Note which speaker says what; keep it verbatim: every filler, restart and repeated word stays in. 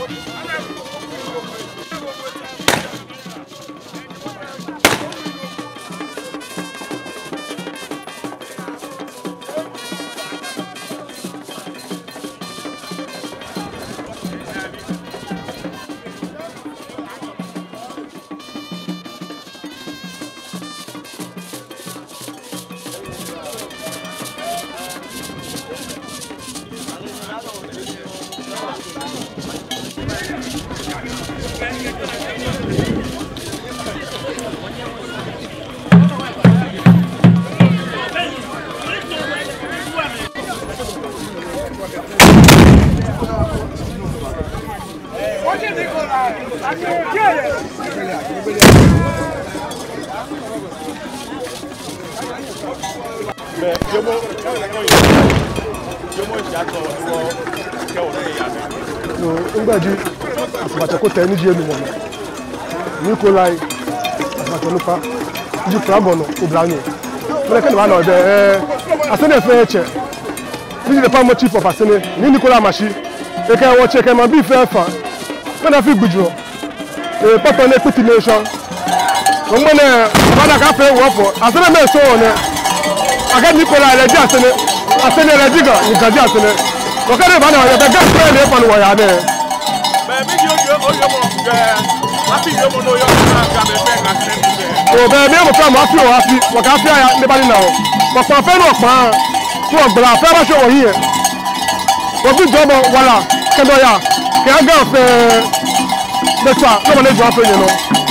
Speaker 1: Ngbaji asibata ko tẹ ni je nu mo Nikolai asibata lupa ji fragono obrano mo le kan ba na de eh asene fe che ni le pa mo chief of asene ni Nikolai Amashi e ka wo che ke ma bi fe fa na fi gbuju e papa na piti nation mo mo na ba da ka fe wo fo asene me so ne aga Nikolai le ji asene asene le ji ga ni ga ji asene o ka de ba na yo be ga fe le pa no ya de Oh, baby, I'm from happy or happy. What happy I nobody know. But for friend of mine, who are glad for show here. But good job, voila. Can do ya? Can I go for the top? Come on, let's go for you know.